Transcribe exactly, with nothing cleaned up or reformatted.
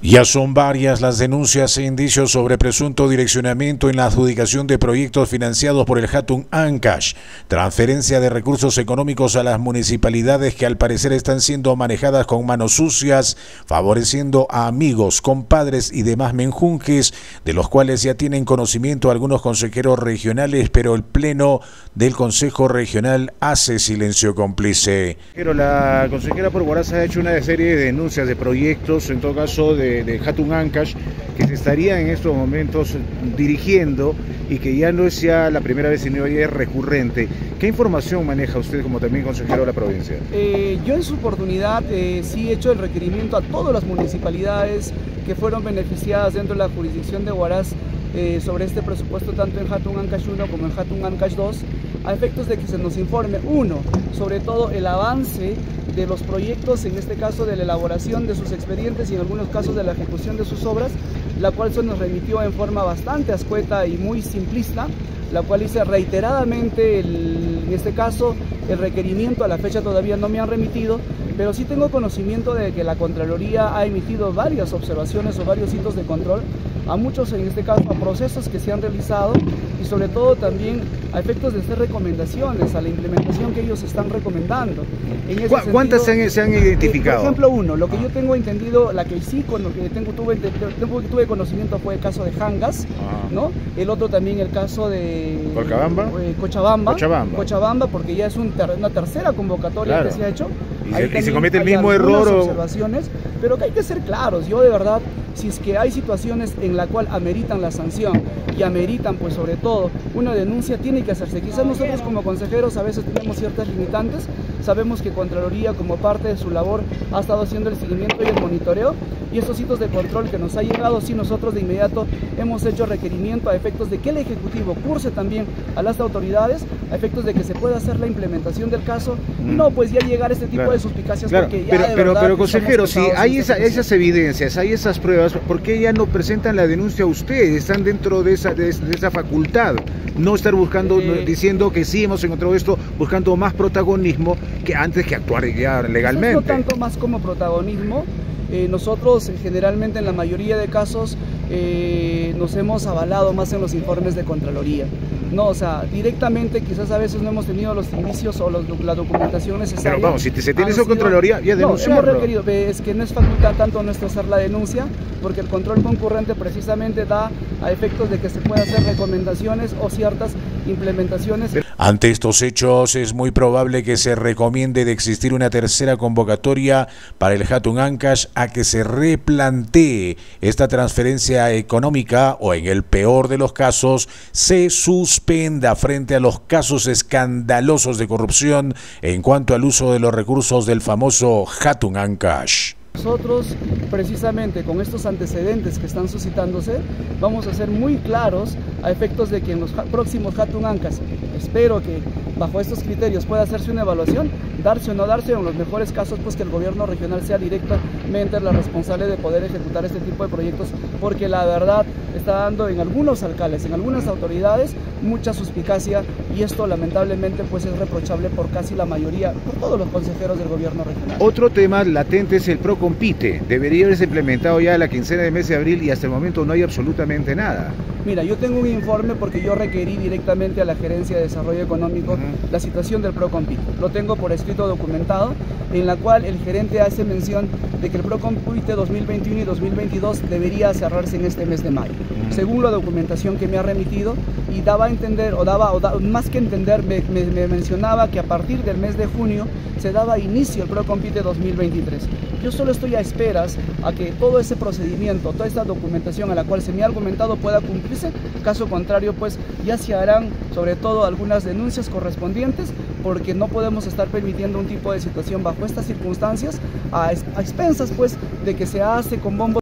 Ya son varias las denuncias e indicios sobre presunto direccionamiento en la adjudicación de proyectos financiados por el Hatun Ancash, transferencia de recursos económicos a las municipalidades que al parecer están siendo manejadas con manos sucias, favoreciendo a amigos, compadres y demás menjunjes, de los cuales ya tienen conocimiento algunos consejeros regionales, pero el Pleno del Consejo Regional hace silencio cómplice. Pero la consejera por Huaraz ha hecho una serie de denuncias de proyectos, en todo caso de de Hatun Ancash, que se estaría en estos momentos dirigiendo y que ya no es ya la primera vez, sino ya es recurrente. ¿Qué información maneja usted como también consejero de la provincia? Eh, yo en su oportunidad eh, sí he hecho el requerimiento a todas las municipalidades que fueron beneficiadas dentro de la jurisdicción de Huaraz eh, sobre este presupuesto, tanto en Hatun Ancash uno como en Hatun Ancash dos, a efectos de que se nos informe, uno, sobre todo el avance de los proyectos, en este caso de la elaboración de sus expedientes y en algunos casos de la ejecución de sus obras, la cual se nos remitió en forma bastante escueta y muy simplista, la cual hice reiteradamente, el, en este caso, el requerimiento. A la fecha todavía no me han remitido, pero sí tengo conocimiento de que la Contraloría ha emitido varias observaciones o varios hitos de control a muchos, en este caso, a procesos que se han realizado y sobre todo también a efectos de hacer recomendaciones a la implementación que ellos están recomendando. En ese ¿Cuántas sentido, se han, se han identificado? Eh, por ejemplo, uno, lo que yo tengo entendido, la que sí con lo que tengo, tuve, tengo, tuve conocimiento fue el caso de Hangas, ah. ¿no? El otro también el caso de Cochabamba, eh, Cochabamba, Cochabamba, Cochabamba, porque ya es un ter, una tercera convocatoria, claro, que se ha hecho. Y se, y se comete el mismo error. Observaciones, pero que hay que ser claros. Yo de verdad, si es que hay situaciones en la cual ameritan la sanción y ameritan, pues sobre todo, una denuncia, tiene que hacerse. Quizás nosotros como consejeros a veces tenemos ciertas limitantes. Sabemos que Contraloría, como parte de su labor, ha estado haciendo el seguimiento y el monitoreo, y estos hitos de control que nos ha llegado, sí, nosotros de inmediato hemos hecho requerimiento a efectos de que el Ejecutivo curse también a las autoridades, a efectos de que se pueda hacer la implementación del caso, mm. y no pues ya llegar a este tipo, claro, de suspicacias, claro, porque ya pero, de pero, verdad, pero consejero, si hay esa, esas evidencias, hay esas pruebas, ¿por qué ya no presentan la denuncia a ustedes? Están dentro de esa, de, de esa facultad, no estar buscando, eh, diciendo que sí hemos encontrado esto, buscando más protagonismo que antes que actuar ya legalmente. No tanto más como protagonismo. Eh, nosotros generalmente en la mayoría de casos eh, nos hemos avalado más en los informes de Contraloría. No, o sea, directamente quizás a veces no hemos tenido los indicios o los, la documentación necesaria. Pero vamos, si te, se tiene eso Contraloría, ya denunciarlo. No, hemos requerido, es que no es facultad tanto nuestro hacer la denuncia, porque el control concurrente precisamente da a efectos de que se pueda hacer recomendaciones o ciertas implementaciones. Ante estos hechos es muy probable que se recomiende de existir una tercera convocatoria para el Hatun Ancash a que se replantee esta transferencia económica o, en el peor de los casos, se suspenda frente a los casos escandalosos de corrupción en cuanto al uso de los recursos del famoso Hatun Ancash. Nosotros, precisamente con estos antecedentes que están suscitándose, vamos a ser muy claros a efectos de que en los próximos Hatun Ancash, espero que bajo estos criterios pueda hacerse una evaluación, darse o no darse, o en los mejores casos pues que el gobierno regional sea directamente la responsable de poder ejecutar este tipo de proyectos, porque la verdad está dando en algunos alcaldes, en algunas autoridades, mucha suspicacia, y esto lamentablemente pues es reprochable por casi la mayoría, por todos los consejeros del gobierno regional. Otro tema latente es el PROCOMPITE. Debería haberse implementado ya la quincena del mes de abril y hasta el momento no hay absolutamente nada. Mira, yo tengo un informe porque yo requerí directamente a la Gerencia de Desarrollo Económico uh-huh. la situación del PROCOMPITE. Lo tengo por escrito documentado, en la cual el gerente hace mención de que el PROCOMPITE dos mil veintiuno y dos mil veintidós debería cerrarse en este mes de mayo, uh-huh. según la documentación que me ha remitido, y daba a entender, o daba, o da, más que entender, me, me, me mencionaba que a partir del mes de junio se daba inicio al PROCOMPITE dos mil veintitrés. Yo solo estoy a esperas a que todo ese procedimiento, toda esta documentación a la cual se me ha argumentado pueda cumplirse. Caso contrario, pues ya se harán sobre todo algunas denuncias correspondientes, porque no podemos estar permitiendo un tipo de situación bajo estas circunstancias a, a expensas pues de que se hace con bombo